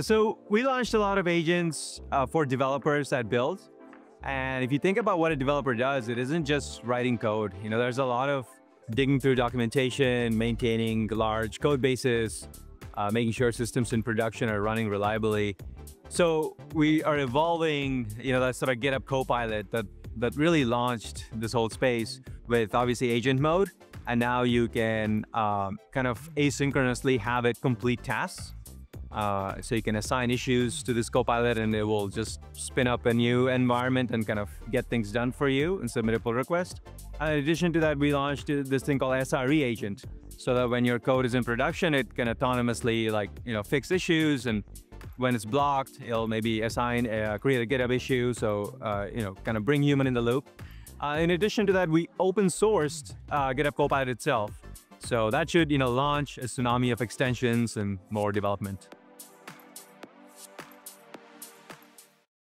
So we launched a lot of agents for developers that build. And if you think about what a developer does, it isn't just writing code. There's a lot of digging through documentation, maintaining large code bases, making sure systems in production are running reliably. So we are evolving, that sort of GitHub Copilot that really launched this whole space with obviously agent mode. And now you can kind of asynchronously have it complete tasks. So you can assign issues to this Copilot and it will just spin up a new environment and kind of get things done for you and submit a pull request. In addition to that, we launched this thing called SRE agent, so that when your code is in production, it can autonomously fix issues, and when it's blocked, it'll maybe create a GitHub issue. So, kind of bring human in the loop. In addition to that, we open sourced GitHub Copilot itself. So that should, launch a tsunami of extensions and more development.